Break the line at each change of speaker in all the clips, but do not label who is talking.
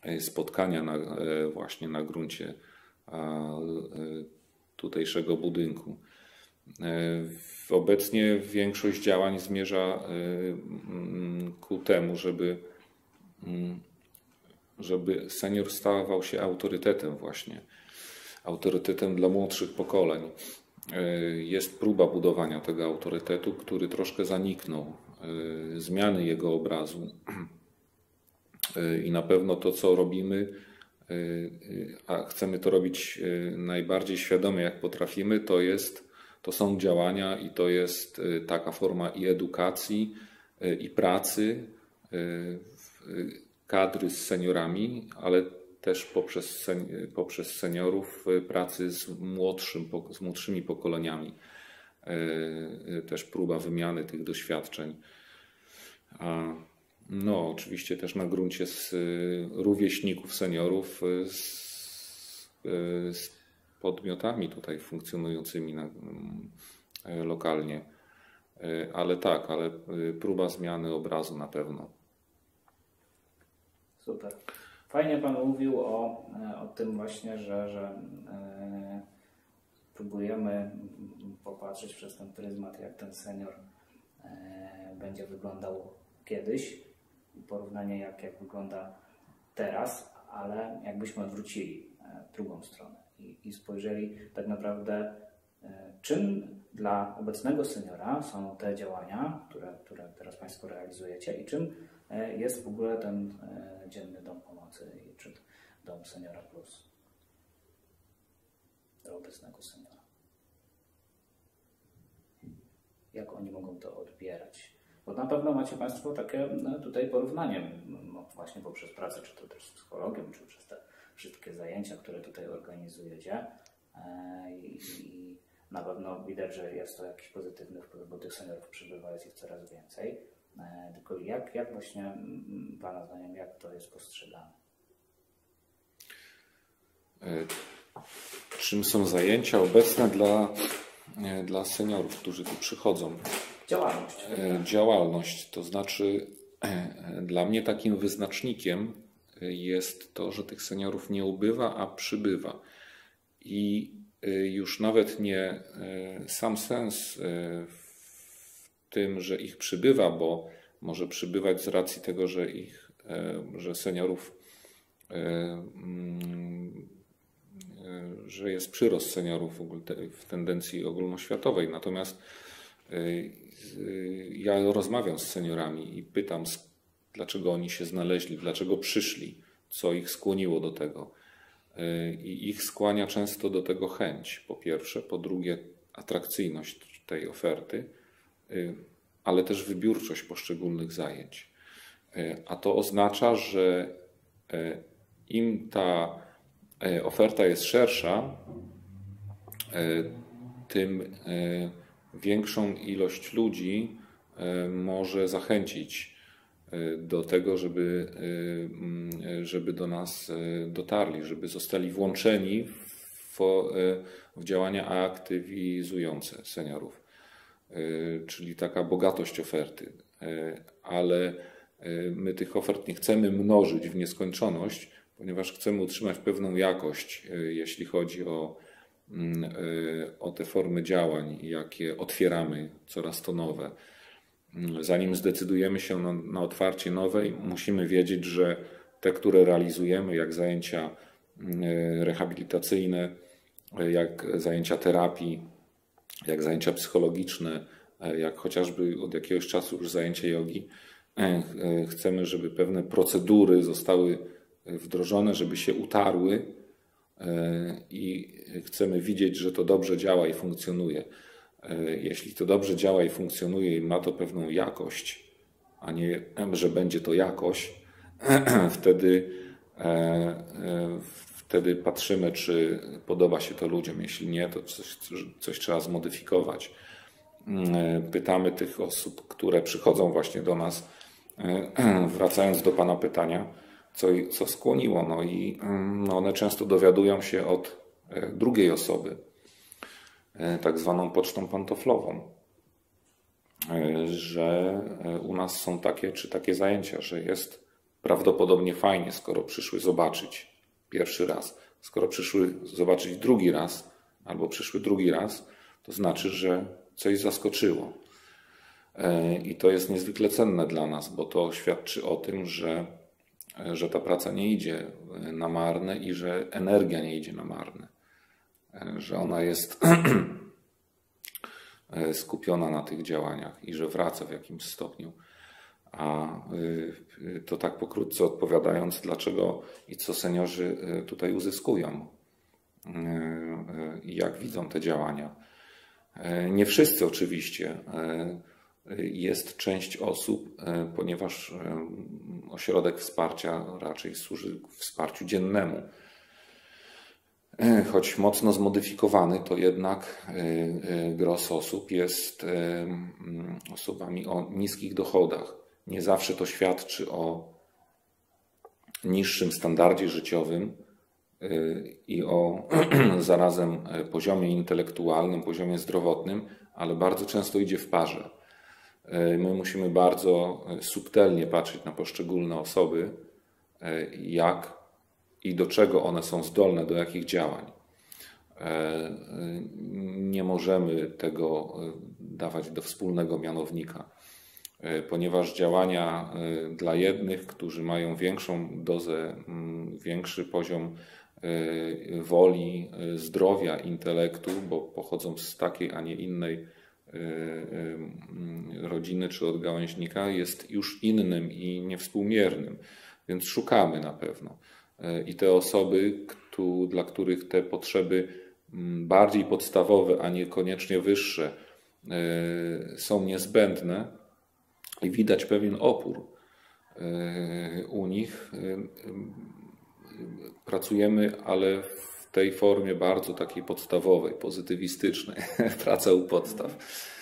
spotkania właśnie na gruncie tutejszego budynku. Obecnie większość działań zmierza ku temu, żeby senior stawał się autorytetem właśnie, autorytetem dla młodszych pokoleń. Jest próba budowania tego autorytetu, który troszkę zaniknął, zmiany jego obrazu. I na pewno to, co robimy, a chcemy to robić najbardziej świadomie, jak potrafimy, to są działania i to jest taka forma i edukacji, i pracy, kadry z seniorami, ale też poprzez seniorów pracy z młodszymi pokoleniami. Też próba wymiany tych doświadczeń. No, oczywiście też na gruncie rówieśników seniorów z podmiotami tutaj funkcjonującymi lokalnie. Ale tak, ale próba zmiany obrazu na pewno.
Super. Fajnie Pan mówił o tym właśnie, że próbujemy popatrzeć przez ten pryzmat, jak ten senior będzie wyglądał kiedyś, porównanie jak wygląda teraz, ale jakbyśmy odwrócili drugą stronę i spojrzeli tak naprawdę, czym dla obecnego seniora są te działania, które teraz Państwo realizujecie i czym jest w ogóle ten dzienny dom pomocy czy dom Seniora Plus dla obecnego seniora. Jak oni mogą to odbierać? Bo na pewno macie Państwo takie tutaj porównanie, właśnie poprzez pracę, czy to też z psychologiem, czy przez te wszystkie zajęcia, które tutaj organizujecie. I na pewno widać, że jest to jakiś pozytywny wpływ, bo tych seniorów przybywa, jest ich coraz więcej. Tylko jak właśnie Pana zdaniem, jak to jest postrzegane?
Czym są zajęcia obecne dla seniorów, którzy tu przychodzą?
Działalność.
Działalność, to znaczy dla mnie takim wyznacznikiem jest to, że tych seniorów nie ubywa, a przybywa. I już nawet nie sam sens w tym, że ich przybywa, bo może przybywać z racji tego, że seniorów, że jest przyrost seniorów w tendencji ogólnoświatowej. Natomiast ja rozmawiam z seniorami i pytam, dlaczego oni się znaleźli, dlaczego przyszli, co ich skłoniło do tego. I ich skłania często do tego chęć, po pierwsze, po drugie atrakcyjność tej oferty, ale też wybiórczość poszczególnych zajęć. A to oznacza, że im ta oferta jest szersza, tym większą ilość ludzi może zachęcić do tego, żeby do nas dotarli, żeby zostali włączeni w działania aktywizujące seniorów. Czyli taka bogatość oferty. Ale my tych ofert nie chcemy mnożyć w nieskończoność, ponieważ chcemy utrzymać pewną jakość, jeśli chodzi o te formy działań, jakie otwieramy coraz to nowe. Zanim zdecydujemy się na otwarcie nowej, musimy wiedzieć, że te, które realizujemy, jak zajęcia rehabilitacyjne, jak zajęcia terapii, jak zajęcia psychologiczne, jak chociażby od jakiegoś czasu już zajęcia jogi, chcemy, żeby pewne procedury zostały wdrożone, żeby się utarły i chcemy widzieć, że to dobrze działa i funkcjonuje. Jeśli to dobrze działa i funkcjonuje i ma to pewną jakość, a nie, że będzie to jakoś, wtedy patrzymy, czy podoba się to ludziom. Jeśli nie, to coś trzeba zmodyfikować. Pytamy tych osób, które przychodzą właśnie do nas, wracając do Pana pytania, co skłoniło. No i one często dowiadują się od drugiej osoby, tak zwaną pocztą pantoflową, że u nas są takie czy takie zajęcia, że jest prawdopodobnie fajnie, skoro przyszły zobaczyć pierwszy raz. Skoro przyszły zobaczyć drugi raz, albo przyszły drugi raz, to znaczy, że coś zaskoczyło. I to jest niezwykle cenne dla nas, bo to świadczy o tym, że ta praca nie idzie na marne i że energia nie idzie na marne. Że ona jest skupiona na tych działaniach i że wraca w jakimś stopniu. A to tak pokrótce odpowiadając, dlaczego i co seniorzy tutaj uzyskują i jak widzą te działania. Nie wszyscy oczywiście. Jest część osób, ponieważ ośrodek wsparcia raczej służy wsparciu dziennemu. Choć mocno zmodyfikowany, to jednak gros osób jest osobami o niskich dochodach. Nie zawsze to świadczy o niższym standardzie życiowym i o zarazem poziomie intelektualnym, poziomie zdrowotnym, ale bardzo często idzie w parze. My musimy bardzo subtelnie patrzeć na poszczególne osoby, jak i do czego one są zdolne, do jakich działań. Nie możemy tego dawać do wspólnego mianownika, ponieważ działania dla jednych, którzy mają większą dozę, większy poziom woli, zdrowia, intelektu, bo pochodzą z takiej, a nie innej rodziny czy od gałęźnika, jest już innym i niewspółmiernym, więc szukamy na pewno. I te osoby, dla których te potrzeby bardziej podstawowe, a niekoniecznie wyższe, są niezbędne i widać pewien opór u nich, pracujemy, ale w tej formie bardzo takiej podstawowej, pozytywistycznej, praca u podstaw.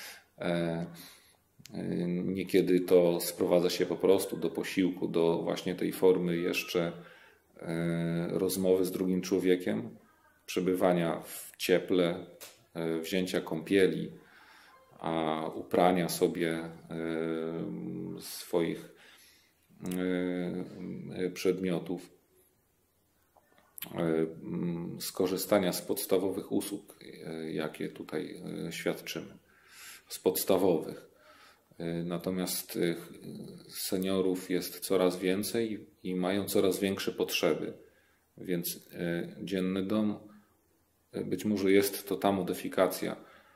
Niekiedy to sprowadza się po prostu do posiłku, do właśnie tej formy jeszcze rozmowy z drugim człowiekiem, przebywania w cieple, wzięcia kąpieli, a uprania sobie swoich przedmiotów, skorzystania z podstawowych usług, jakie tutaj świadczymy, z podstawowych. Natomiast seniorów jest coraz więcej i mają coraz większe potrzeby, więc dzienny dom, być może jest to ta modyfikacja,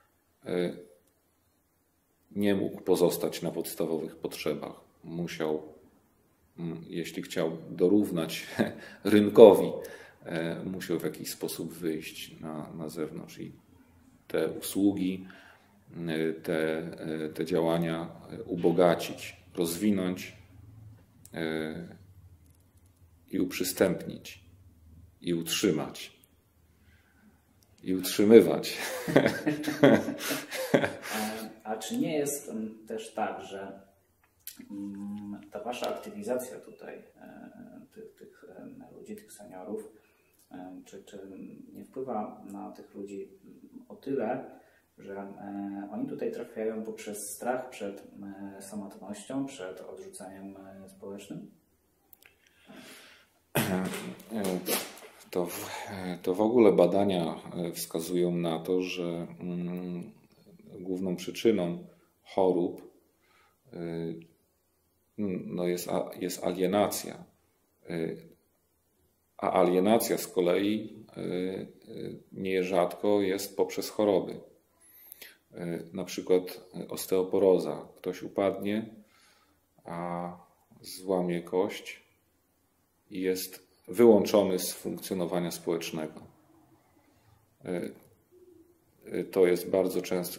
nie mógł pozostać na podstawowych potrzebach. Musiał, jeśli chciał dorównać rynkowi, musiał w jakiś sposób wyjść na zewnątrz i te usługi, te działania ubogacić, rozwinąć i uprzystępnić, i utrzymać, i utrzymywać.
A czy nie jest też tak, że ta wasza aktywizacja tutaj tych ludzi, tych seniorów, czy nie wpływa na tych ludzi o tyle, że oni tutaj trafiają poprzez strach przed samotnością, przed odrzuceniem społecznym?
To w ogóle badania wskazują na to, że główną przyczyną chorób jest alienacja. A alienacja z kolei nierzadko jest poprzez choroby. Na przykład osteoporoza. Ktoś upadnie, a złamie kość i jest wyłączony z funkcjonowania społecznego. To jest bardzo często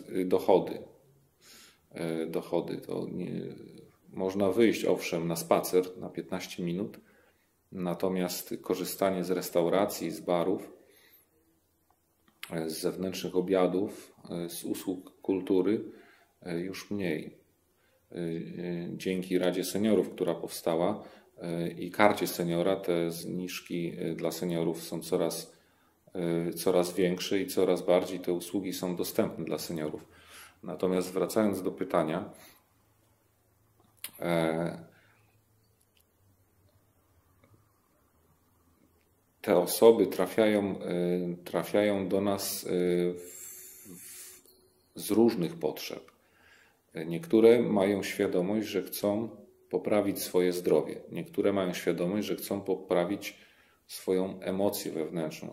dochody. To można wyjść owszem na spacer na 15 minut, natomiast korzystanie z restauracji, z barów, z zewnętrznych obiadów, z usług kultury już mniej. Dzięki Radzie Seniorów, która powstała, i Karcie Seniora, te zniżki dla seniorów są coraz większe i coraz bardziej te usługi są dostępne dla seniorów. Natomiast wracając do pytania, te osoby trafiają do nas z różnych potrzeb. Niektóre mają świadomość, że chcą poprawić swoje zdrowie. Niektóre mają świadomość, że chcą poprawić swoją emocję wewnętrzną,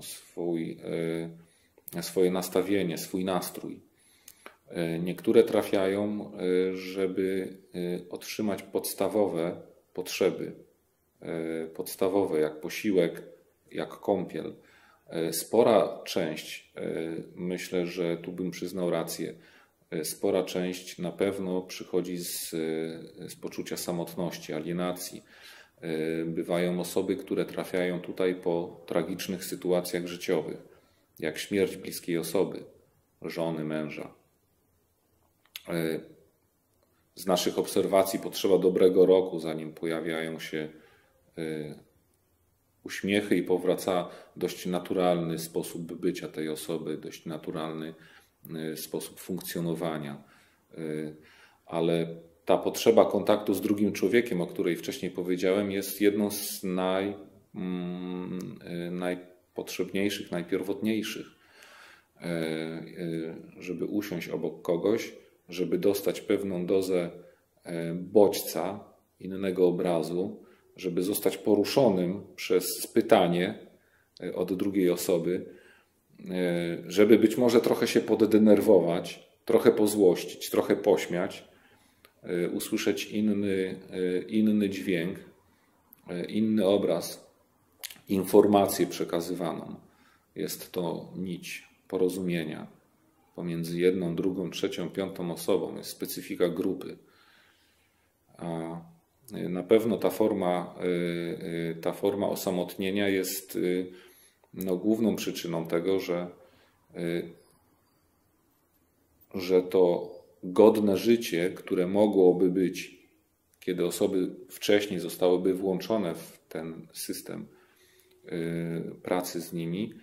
swoje nastawienie, swój nastrój. Niektóre trafiają, żeby otrzymać podstawowe potrzeby, podstawowe jak posiłek, jak kąpiel. Spora część, myślę, że tu bym przyznał rację, spora część na pewno przychodzi z poczucia samotności, alienacji. Bywają osoby, które trafiają tutaj po tragicznych sytuacjach życiowych, jak śmierć bliskiej osoby, żony, męża. Z naszych obserwacji potrzeba dobrego roku, zanim pojawiają się uśmiechy i powraca dość naturalny sposób bycia tej osoby, dość naturalny sposób funkcjonowania. Ale ta potrzeba kontaktu z drugim człowiekiem, o której wcześniej powiedziałem, jest jedną z najpotrzebniejszych, najpierwotniejszych. Żeby usiąść obok kogoś, żeby dostać pewną dozę bodźca, innego obrazu, żeby zostać poruszonym przez pytanie od drugiej osoby, żeby być może trochę się poddenerwować, trochę pozłościć, trochę pośmiać, usłyszeć inny dźwięk, inny obraz, informację przekazywaną. Jest to nić porozumienia pomiędzy jedną, drugą, trzecią, piątą osobą. Jest specyfika grupy. A na pewno ta forma osamotnienia jest główną przyczyną tego, że to godne życie, które mogłoby być, kiedy osoby wcześniej zostałyby włączone w ten system pracy z nimi,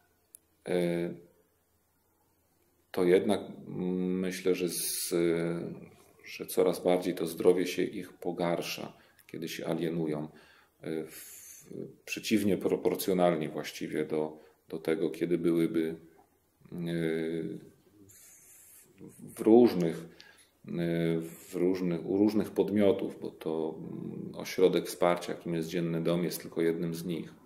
to jednak myślę, że coraz bardziej to zdrowie się ich pogarsza, kiedy się alienują. Przeciwnie proporcjonalnie właściwie do tego, kiedy byłyby u różnych podmiotów, bo to ośrodek wsparcia, jakim jest Dzienny Dom, jest tylko jednym z nich.